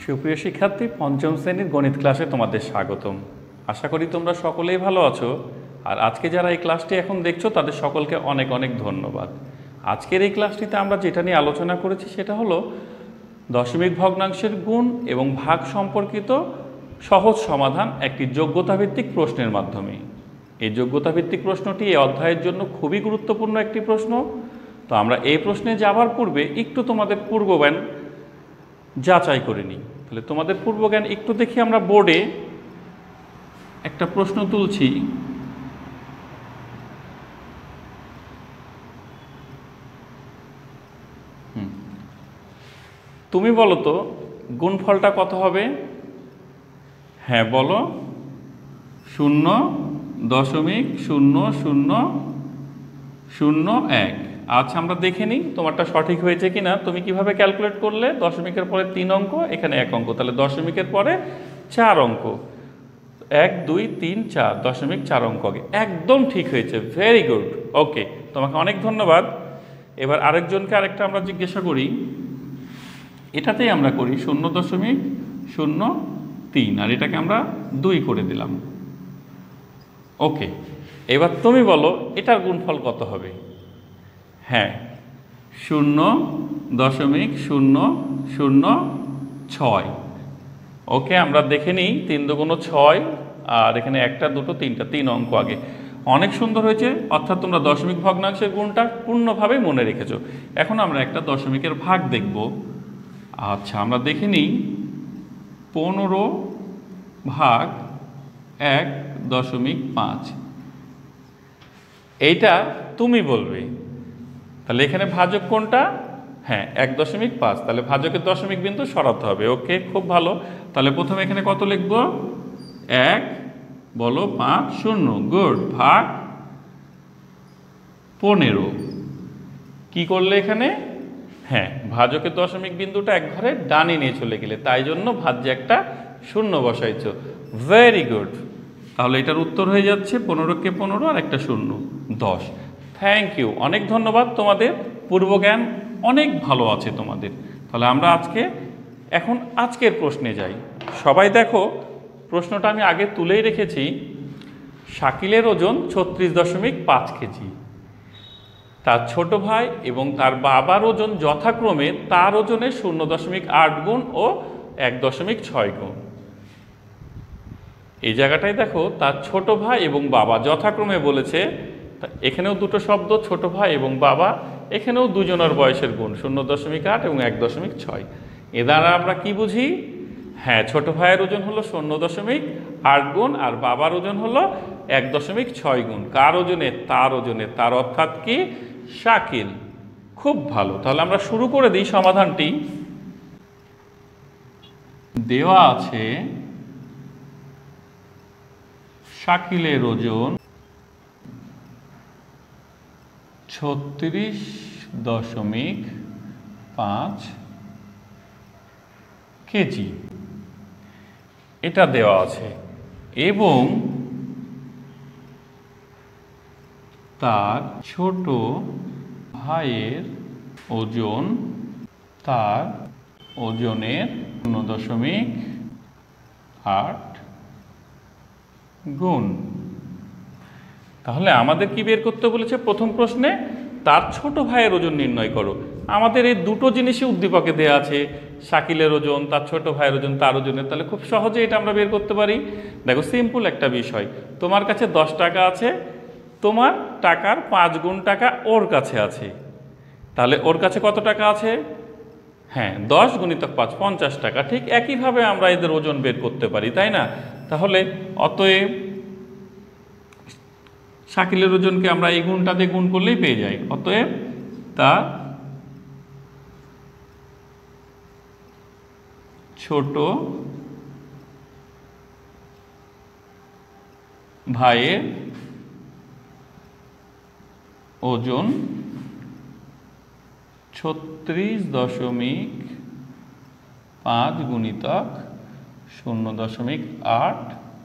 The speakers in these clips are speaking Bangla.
সুপ্রিয় শিক্ষার্থী, পঞ্চম শ্রেণীর গণিত ক্লাসে তোমাদের স্বাগতম। আশা করি তোমরা সকলেই ভালো আছো। আর আজকে যারা এই ক্লাসটি এখন দেখছো তাদের সকলকে অনেক অনেক ধন্যবাদ। আজকের এই ক্লাসটিতে আমরা যেটা নিয়ে আলোচনা করেছি সেটা হলো দশমিক ভগ্নাংশের গুণ এবং ভাগ সম্পর্কিত সহজ সমাধান একটি যোগ্যতাভিত্তিক প্রশ্নের মাধ্যমে। এই যোগ্যতাভিত্তিক প্রশ্নটি এই অধ্যায়ের জন্য খুবই গুরুত্বপূর্ণ একটি প্রশ্ন। তো আমরা এই প্রশ্নে যাওয়ার পূর্বে একটু তোমাদের পূর্বজ্ঞান যাচাই করে নিই। তাহলে তোমাদের পূর্বজ্ঞান একটু দেখি। আমরা বোর্ডে একটা প্রশ্ন তুলছি। তুমি বলো তো গুণফলটা কত হবে? হ্যাঁ বলো, 0.0001। আচ্ছা, আমরা দেখে নিই তোমারটা সঠিক হয়েছে কিনা। তুমি কিভাবে ক্যালকুলেট করলে? দশমিকের পরে 3 অঙ্ক, এখানে 1 অঙ্ক, তাহলে দশমিকের পরে 4 অঙ্ক, 1 2 3 4, দশমিক 4 অঙ্ক আগে। একদম ঠিক হয়েছে, ভেরি গুড। ওকে, তোমাকে অনেক ধন্যবাদ। এবার আরেকজনকে আরেকটা আমরা জিজ্ঞাসা করি। এটাতেই আমরা করি 0.03, আর এটাকে আমরা 2 করে দিলাম। ওকে, এবার তুমি বলো এটার গুণফল কত হবে? হ্যাঁ, 0.006। ওকে, আমরা দেখে নিই। 3 দুগুণ 6, আর এখানে 1 2 3 3 অঙ্ক আগে। অনেক সুন্দর হয়েছে, অর্থাৎ তোমরা দশমিক ভগ্নাংশের গুণটা পূর্ণভাবে মনে রেখেছো। এখন আমরা একটা দশমিকের ভাগ দেখব। আচ্ছা, আমরা দেখে নিই। 15 ভাগ 1.5। এইটা তুমি বলবে। তাহলে এখানে ভাজক কোনটা? হ্যাঁ, 1.5। তাহলে ভাজকের দশমিক বিন্দু সরাতে হবে। ওকে, খুব ভালো। তাহলে প্রথমে এখানে কত লিখব? 1 বলো 5 0, গুড, ভাগ 15। কি করলে এখানে? হ্যাঁ, ভাজকের দশমিক বিন্দুটা এক ঘরে ডানে নিয়ে চলে গেলে, তাই জন্য ভাজ্যে একটা 0 বসাইছো। Very good. তাহলে এটার উত্তর হয়ে যাচ্ছে 15কে 15 আর একটা 0, 10। থ্যাংক ইউ, অনেক ধন্যবাদ। তোমাদের পূর্বজ্ঞান অনেক ভালো আছে তোমাদের। তাহলে আমরা এখন আজকের প্রশ্নে যাই। সবাই দেখো, প্রশ্নটা আমি আগে তুলেই রেখেছি। শাকিলের ওজন 36.5 কেজি। তার ছোট ভাই এবং তার বাবার ওজন যথাক্রমে তার ওজনের 0.8 গুণ ও 1.6 গুণ। এই জায়গাটায় দেখো, তার ছোট ভাই এবং বাবা যথাক্রমে বলেছে। এখানেও দুটো শব্দ, ছোট ভাই এবং বাবা। এখানেও দুজনের বয়সের গুণ 0.8 এবং 1.6। এ দ্বারা আমরা কি বুঝি? হ্যাঁ, ছোট ভাইয়ের ওজন হলো 0.8 গুণ আর বাবার ওজন হলো 1.6 গুণ। কার ওজনে? তার ওজনে। তার অর্থাৎ কি? শাকিল। খুব ভালো। তাহলে আমরা শুরু করে দিই সমাধানটি। দেওয়া আছে শাকিলের ওজন 36.5 কেজি, এটা দেওয়া আছে। এবং তার ছোট ভাইয়ের ওজন তার ওজনের 0.8 গুণ। তাহলে আমাদের কি বের করতে বলেছে? প্রথম প্রশ্নে তার ছোট ভাইয়ের ওজন নির্ণয় করো। আমাদের এই দুটো জিনিসই উদ্দীপকে দেওয়া আছে, শাকিলের ওজন, তার ছোট ভাইয়ের ওজন, তার ওজনের। তাহলে খুব সহজে এটা আমরা বের করতে পারি। দেখো, সিম্পল একটা বিষয়। তোমার কাছে 10 টাকা আছে, তোমার টাকার 5 গুণ টাকা ওর কাছে আছে। তাহলে ওর কাছে কত টাকা আছে? হ্যাঁ, 10 গুণিতক 5, 50 টাকা। ঠিক একইভাবে আমরা এদের ওজন বের করতে পারি, তাই না? তাহলে অতএব শাকিলের ওজনকে আমরা এই গুণটা দিয়ে গুণ করলেই পেয়ে যাই। অতএব তার ছোট ভাইয়ের ওজন 36.5 গুণিতক 0.8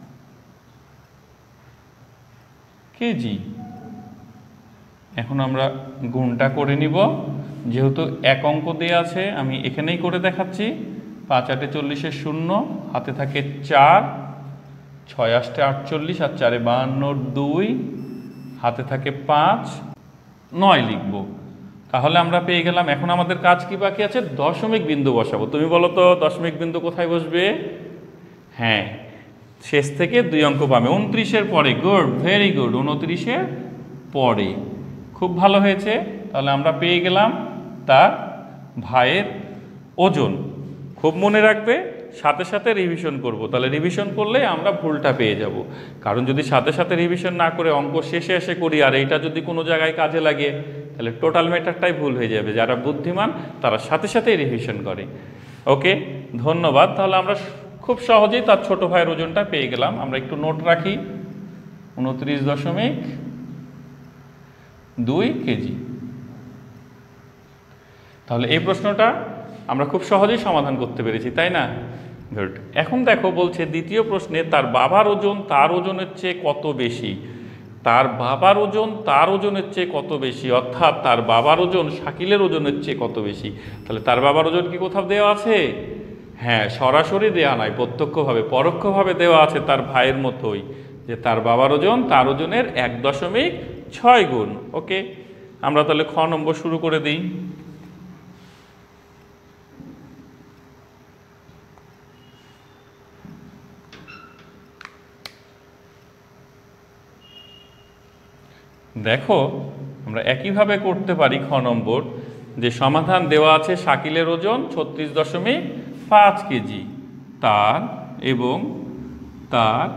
কেজি। এখন আমরা গুণটা করে নিব। যেহেতু 1 অঙ্ক দেওয়া আছে, আমি এখানেই করে দেখাচ্ছি। 5 8 40 শূন্য, হাতে থাকে 4, 6 8 48 আর 4 52, 2 হাতে থাকে 5, 9 লিখব। তাহলে আমরা পেয়ে গেলাম। এখন আমাদের কাজ কি বাকি আছে? দশমিক বিন্দু বসাবো। তুমি বলো তো দশমিক বিন্দু কোথায় বসবে? হ্যাঁ, শেষ থেকে 2 অঙ্ক পাবে। 29-এর পরে। গুড, ভেরি গুড, 29-এর পরে। খুব ভালো হয়েছে। তাহলে আমরা পেয়ে গেলাম তার ভাইয়ের ওজন। খুব মনে রাখবে, সাথে সাথে রিভিশন করব। তাহলে রিভিশন করলে আমরা ভুলটা পেয়ে যাব। কারণ যদি সাথে সাথে রিভিশন না করে অঙ্ক শেষে এসে করি আর এইটা যদি কোনো জায়গায় কাজে লাগে, তাহলে টোটাল ম্যাটারটাই ভুল হয়ে যাবে। যারা বুদ্ধিমান তারা সাথে সাথেই রিভিশন করে। ওকে, ধন্যবাদ। তাহলে আমরা খুব সহজেই তার ছোট ভাইয়ের ওজনটা পেয়ে গেলাম। আমরা একটু নোট রাখি, 29.2 কেজি। তাহলে এই প্রশ্নটা আমরা খুব সহজেই সমাধান করতে পেরেছি, তাই না? গুড। এখন দেখো, বলছে দ্বিতীয় প্রশ্নে তার বাবার ওজন তার ওজনের চেয়ে কত বেশি। তার বাবার ওজন তার ওজনের চেয়ে কত বেশি, অর্থাৎ তার বাবার ওজন শাকিলের ওজনের চেয়ে কত বেশি। তাহলে তার বাবার ওজন কি কোথাও দেওয়া আছে? হ্যাঁ, সরাসরি দেওয়া নয়, প্রত্যক্ষভাবে পরোক্ষভাবে দেওয়া আছে তার ভাইয়ের মতোই, যে তার বাবার ওজন তার ওজনের 1.6 গুণ। ওকে, আমরা তাহলে খ নম্বর শুরু করে দিই। দেখো, আমরা একইভাবে করতে পারি খ নম্বর, যে সমাধান দেওয়া আছে শাকিলের ওজন 36.5 কেজি, তার এবং তার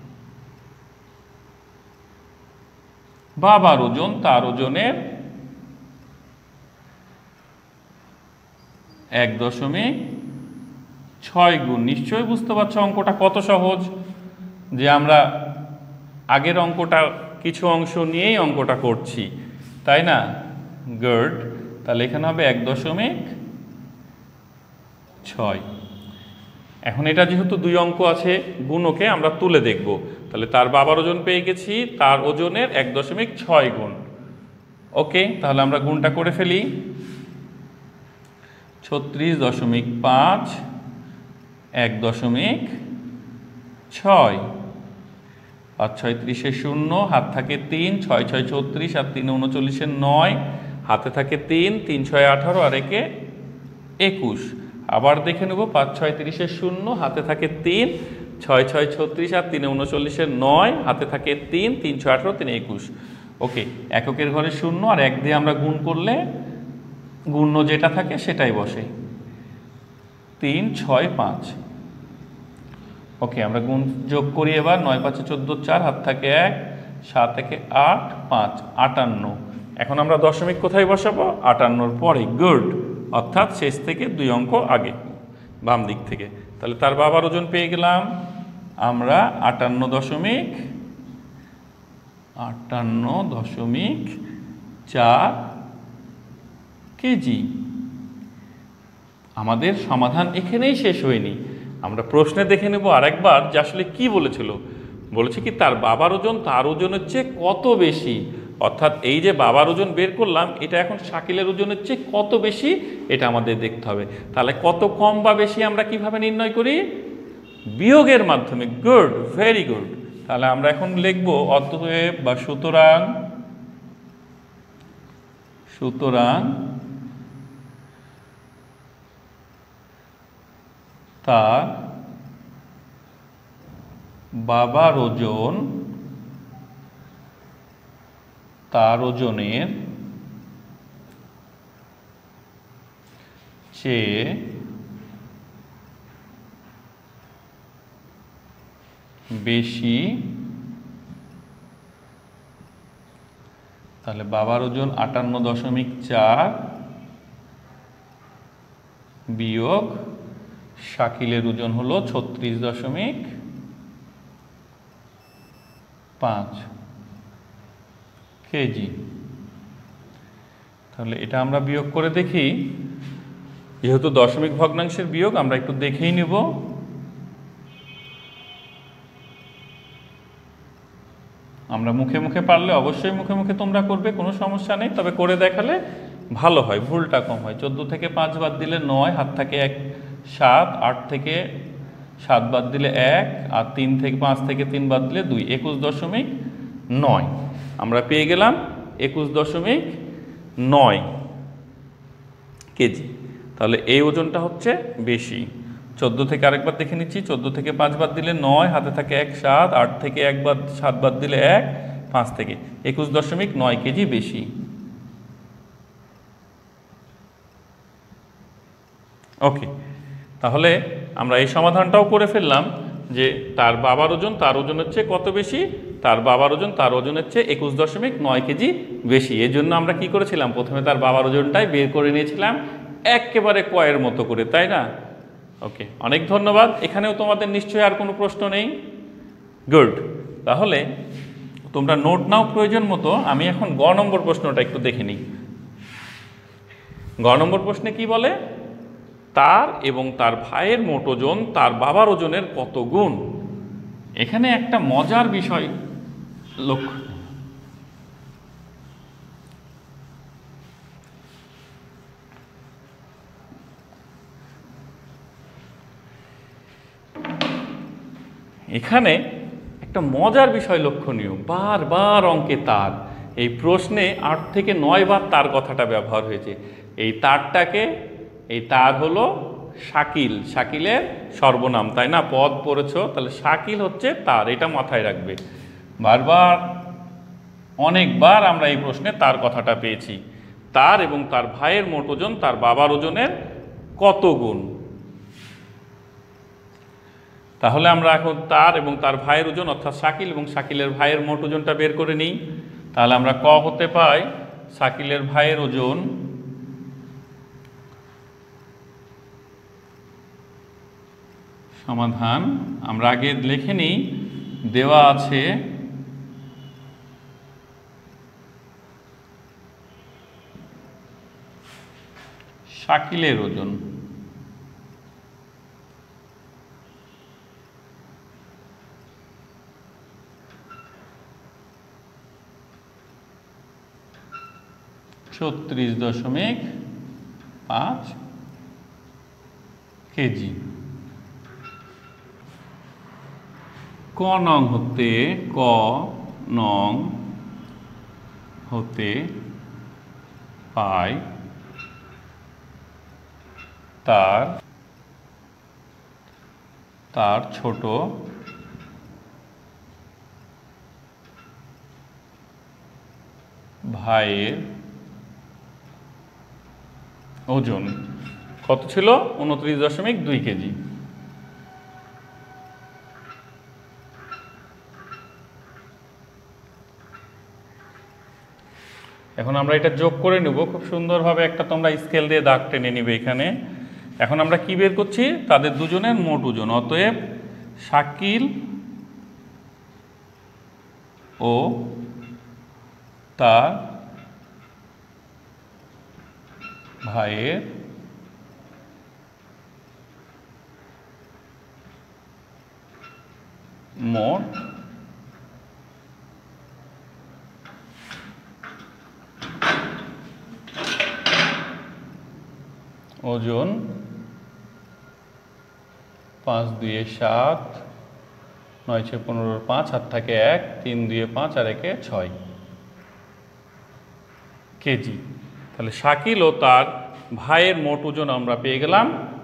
বাবার ওজন তার ওজনের 1.6 গুণ। নিশ্চয়ই বুঝতে পারছো অঙ্কটা কত সহজ, যে আমরা আগের অঙ্কটা কিছু অংশ নিয়েই অঙ্কটা করছি, তাই না? গুড। তাহলে এখানে হবে 1.6। এখন এটা যেহেতু 2 অঙ্ক আছে, গুণকে আমরা তুলে দেখব। তাহলে তার বাবার ওজন পেয়ে গেছি, তার ওজনের 1.6 গুণ। ওকে, তাহলে আমরা গুণটা করে ফেলি। 36.5 1.6, 5 6 30 শূন্য, হাত থাকে 3, 6 6 36 আর 3 39 9, হাতে থাকে 3, 3 6 18 আর 1 21। আবার দেখে নেব, 5 6 30 শূন্য, হাতে থাকে 3, 6 6 36 আর 3 39 9, হাতে থাকে 3, 3 6 18 3 21। ওকে, এককের ঘরে শূন্য আর 1 দিয়ে আমরা গুণ করলে গুণ্য যেটা থাকে সেটাই বসে, 3 6 5। ওকে, আমরা গুণ যোগ করি এবার। 9 5 14 4, হাত থাকে 1, 7 1 8 5 58। এখন আমরা দশমিক কোথায় বসাবো? 58-র পরে। গুড, অর্থাৎ শেষ থেকে 2 অঙ্ক আগে, বাম দিক থেকে। তাহলে তার বাবার ওজন পেয়ে গেলাম আমরা 58.4 কেজি। আমাদের সমাধান এখানেই শেষ হয়নি, আমরা প্রশ্নে দেখে নেব আরেকবার যে আসলে কি বলেছিল। বলেছে কি তার বাবার ওজন তার ওজনের চেয়ে কত বেশি, অর্থাৎ এই যে বাবার ওজন বের করলাম, এটা এখন শাকিলের ওজনের চেয়ে কত বেশি এটা আমাদের দেখতে হবে। তাহলে কত কম বা বেশি আমরা কিভাবে নির্ণয় করি? বিয়োগের মাধ্যমে। Good, very good. তাহলে আমরা এখন লিখব অতএব বা সুতরাং তার বাবার ওজন তার ওজনের চেয়ে বেশি। তাহলে বাবার ওজন 58.4 বিয়োগ শাকিলের ওজন হলো 36.5 কেজি। তাহলে এটা আমরা বিয়োগ করে দেখি। যেহেতু দশমিক ভগ্নাংশের বিয়োগ, আমরা একটু দেখেই নিব। আমরা মুখে মুখে পারলে অবশ্যই মুখে মুখে তোমরা করবে, কোনো সমস্যা নেই, তবে করে দেখালে ভালো হয়, ভুলটা কম হয়। 14 থেকে 5 বাদ দিলে 9, হাত থাকে 1, 7, 8 থেকে 7 বাদ দিলে 1, আর 3 থেকে 5 থেকে 3 বাদ দিলে 2, 21.9। আমরা পেয়ে গেলাম 21.9 কেজি। তাহলে এই ওজনটা হচ্ছে বেশি। 14 থেকে আরেকবার দেখে নিচ্ছি, 14 থেকে 5 বাদ দিলে 9, হাতে থাকে 1, 7, 8 থেকে 7 বাদ দিলে 1, 5 থেকে 21.9 কেজি বেশি। ওকে, তাহলে আমরা এই সমাধানটাও করে ফেললাম যে তার বাবার ওজন তার ওজনের চেয়ে কত বেশি, তার বাবার ওজন তার ওজনের চেয়ে 21.9 কেজি বেশি। এই জন্য আমরা কি করেছিলাম, প্রথমে তার বাবার ওজনটাই বের করে নিয়েছিলাম একেবারে কয়ের মতো করে, তাই না? ওকে, অনেক ধন্যবাদ। এখানেও তোমাদের নিশ্চয়ই আর কোনো প্রশ্ন নেই? গুড। তাহলে তোমরা নোট নাও প্রয়োজন মতো। আমি এখন গ নম্বর প্রশ্নটা একটু দেখে নিই। গ নম্বর প্রশ্নে কি বলে, তার এবং তার ভাইয়ের মোট ওজন তার বাবার ওজনের কত গুণ। এখানে একটা মজার বিষয় লক্ষ্য, এখানে একটা মজার বিষয় লক্ষণীয়, বারবার অঙ্কে তার, এই প্রশ্নে 8 থেকে 9 বার তার কথাটা ব্যবহার হয়েছে। এই তারটাকে, এই তার হলো শাকিল, শাকিলের সর্বনাম, তাই না? পদ পড়েছো, তাহলে শাকিল হচ্ছে তার, এটা মাথায় রাখবে। বারবার অনেকবার আমরা এই প্রশ্নে তার কথাটা পেয়েছি। তার এবং তার ভাইয়ের মোট ওজন তার বাবার ওজনের কত গুণ। তাহলে আমরা এখন তার এবং তার ভাইয়ের ওজন অর্থাৎ শাকিল এবং শাকিলের ভাইয়ের মোট ওজনটা বের করে নিই। তাহলে আমরা ক হতে পাই শাকিলের ভাইয়ের ওজন সমাধান। আমরা আগে লিখে নিই, দেওয়া আছে শাকিলের ওজন, (34.5 কেজি। ক নং হতে পাই তার ছোট ভাইয়ের ওজন কত ছিল? 29.2 কেজি। এখন আমরা এটা যোগ করে নেব খুব সুন্দরভাবে, একটা তোমরা স্কেল দিয়ে দাগ টেনে নিবে এখানে। এখন আমরা কি বের করছি? তাদের দুজনের মোট ওজন। অতএব শাকিল ও তার ভাইয়ের মোট ওজন 5 2 7, 9 6 15 5, হাত থাকে 1, 3 2 5 আর 1 6 কেজি। তাহলে শাকিল ও তার ভাইয়ের মোট ওজন আমরা পেয়ে গেলাম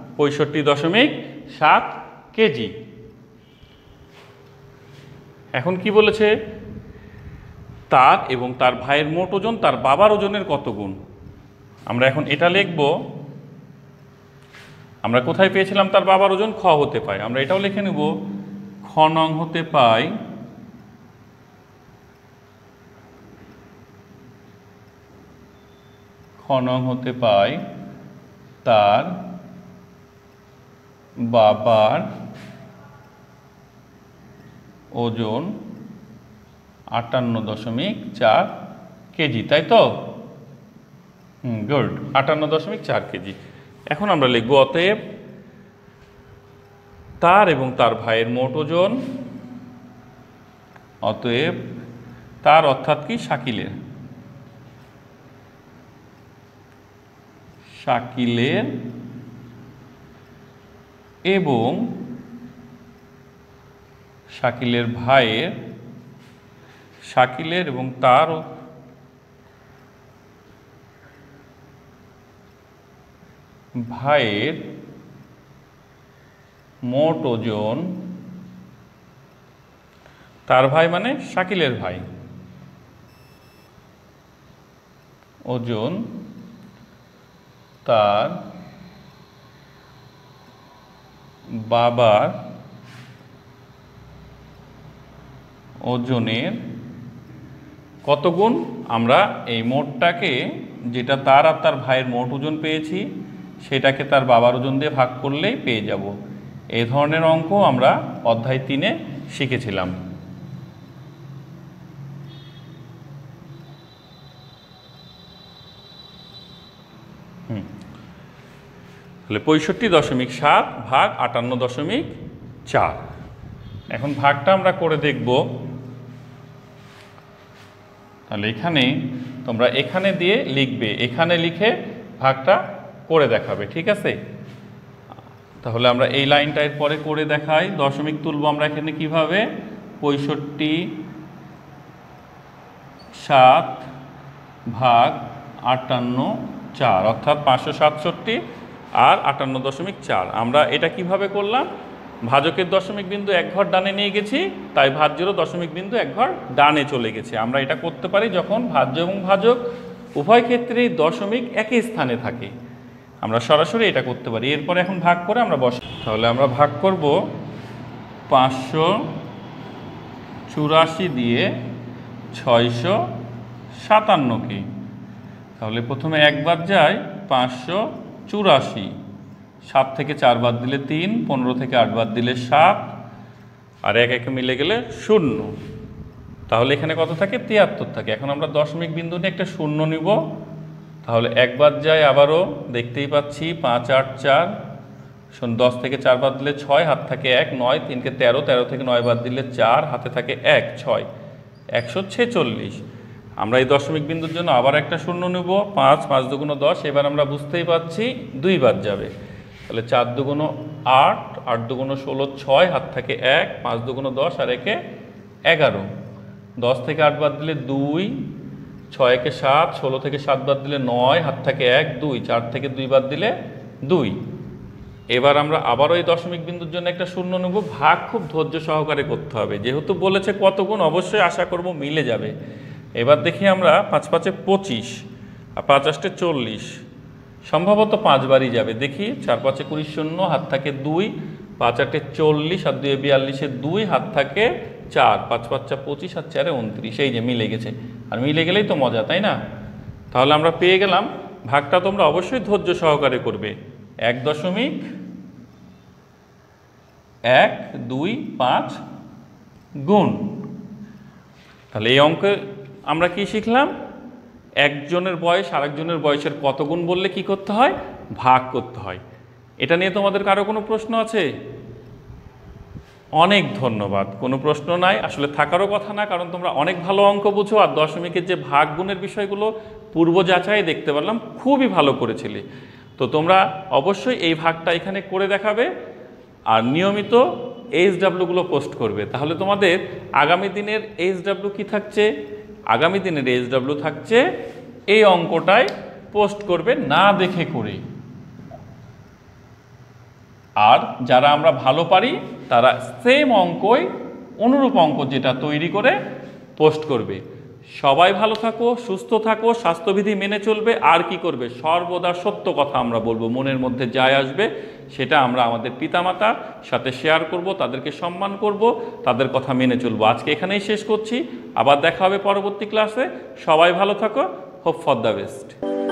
65.7 কেজি। এখন কি বলেছে? তার এবং তার ভাইয়ের মোট ওজন তার বাবার ওজনের কত গুণ। আমরা এখন এটা লিখব, আমরা কোথায় পেয়েছিলাম তার বাবার ওজন? খ হতে পাই। আমরা এটাও লিখে নেব, খ নং হতে পাই তার বাবার ওজন 58.4 কেজি, তাই তো? Good, 58.4 kg. এখন আমরা লিখব অতএব তার এবং তার ভাইয়ের মোট ওজন, অতএব তার অর্থাৎ কি? শাকিলের এবং শাকিলের ভাইয়ের, শাকিলের এবং তার ভাইয়ের মোট ওজন, তার ভাই মানে শাকিলের ভাই, ওজন তার বাবার ওজনের কত গুণ? আমরা এই মোটটাকে, যেটা তার আর তার ভাইয়ের মোট ওজন পেয়েছি, সেটাকে তার বাবার ওজন দিয়ে ভাগ করলেই পেয়ে যাব। এই ধরনের অঙ্ক আমরা অধ্যায় 3-এ শিখেছিলাম। তাহলে 65.7 ভাগ 58.4। এখন ভাগটা আমরা করে দেখব। তাহলে এখানে তোমরা এখানে দিয়ে লিখবে, এখানে লিখে ভাগটা করে দেখাবে, ঠিক আছে? তাহলে আমরা এই লাইনটা এর পরে করে দেখাই। দশমিক তুলব আমরা এখানে কিভাবে? 65.7 ভাগ 58.4, অর্থাৎ 567 আর 58.4। আমরা এটা কিভাবে করলাম? ভাজকের দশমিক বিন্দু এক ঘর ডানে নিয়ে গেছি, তাই ভাজ্যেরও দশমিক বিন্দু এক ঘর ডানে চলে গেছে। আমরা এটা করতে পারি যখন ভাজ্য এবং ভাজক উভয় ক্ষেত্রেই দশমিক একই স্থানে থাকে, আমরা সরাসরি এটা করতে পারি। এরপরে এখন ভাগ করে আমরা তাহলে আমরা ভাগ করব 584 দিয়ে 657কে। তাহলে প্রথমে একবার যায় 584, 7 থেকে 4 বাদ দিলে 3, 15 থেকে 8 বাদ দিলে 7, আর এক একে মিলে গেলে 0। তাহলে এখানে কত থাকে? 73 থাকে। এখন আমরা দশমিক বিন্দু নিয়ে একটা শূন্য নিব। তাহলে একবার যায়, আবারও দেখতেই পাচ্ছি 5 8 4, 10 থেকে 4 বাদ দিলে 6, হাত থাকে 1, 9, 3কে 13, 13 থেকে 9 বাদ দিলে 4, হাতে থাকে 1, 6, 146। আমরা এই দশমিক বিন্দুর জন্য আবার একটা শূন্য নেব। 5 5 দুগুণ 10। এবার আমরা বুঝতেই পাচ্ছি 2 বাদ যাবে। তাহলে 4 দুগুণ 8, 8 দুগুণ 16, 6, হাত থাকে 1, 5 দুগুণ 10 আর একে 11। 10 থেকে 8 বাদ দিলে 2, 6 একে 7, 16 থেকে 7 বাদ দিলে 9, হাত থাকে 1, 2, 4 থেকে 2 বাদ দিলে 2। এবার আমরা আবারও এই দশমিক বিন্দুর জন্য একটা শূন্য নেব। ভাগ খুব ধৈর্য সহকারে করতে হবে, যেহেতু বলেছে কত গুণ, অবশ্যই আশা করব মিলে যাবে। এবার দেখি আমরা 5 5 25 আর 5 8 40, সম্ভবত 5 বারই যাবে। দেখি 4 5 20 0, হাত থাকে 2, 5 8 40 আর 2 42, 2, হাত থাকে 4, 5 5 25 আর 4 29। এই যে মিলে গেছে, আর মিলে গেলেই তো মজা, তাই না? তাহলে আমরা পেয়ে গেলাম। ভাগটা তোমরা অবশ্যই ধৈর্য সহকারে করবে। 1.125 গুণ। তাহলে এই অঙ্কে আমরা কি শিখলাম? একজনের বয়স আরেকজনের বয়সের কত গুণ বললে কি করতে হয়? ভাগ করতে হয়। এটা নিয়ে তোমাদের কারো কোনো প্রশ্ন আছে? অনেক ধন্যবাদ। কোনো প্রশ্ন নাই, আসলে থাকারও কথা না, কারণ তোমরা অনেক ভালো অঙ্ক বুঝো। আর দশমিকের যে ভাগ গুণের বিষয়গুলো পূর্ব যাচাই দেখতে পারলাম, খুবই ভালো করেছিলে। তো তোমরা অবশ্যই এই ভাগটা এখানে করে দেখাবে আর নিয়মিত এইচডাব্লিউগুলো পোস্ট করবে। তাহলে তোমাদের আগামী দিনের এইচডাব্লিউ কি থাকছে? আগামী দিনের এইচডাব্লিউ থাকছে এই অঙ্কটাই পোস্ট করবে না দেখে করে। আর যারা আমরা ভালো পারি তারা সেম অঙ্কই, অনুরূপ অঙ্ক যেটা তৈরি করে পোস্ট করবে। সবাই ভালো থাকো, সুস্থ থাকো, স্বাস্থ্যবিধি মেনে চলবে। আর কি করবে? সর্বদা সত্য কথা আমরা বলবো, মনের মধ্যে যায় আসবে সেটা আমরা আমাদের পিতামাতার সাথে শেয়ার করব, তাদেরকে সম্মান করব, তাদের কথা মেনে চলবো। আজকে এখানেই শেষ করছি, আবার দেখা হবে পরবর্তী ক্লাসে। সবাই ভালো থাকো, হোপ ফর দ্য বেস্ট।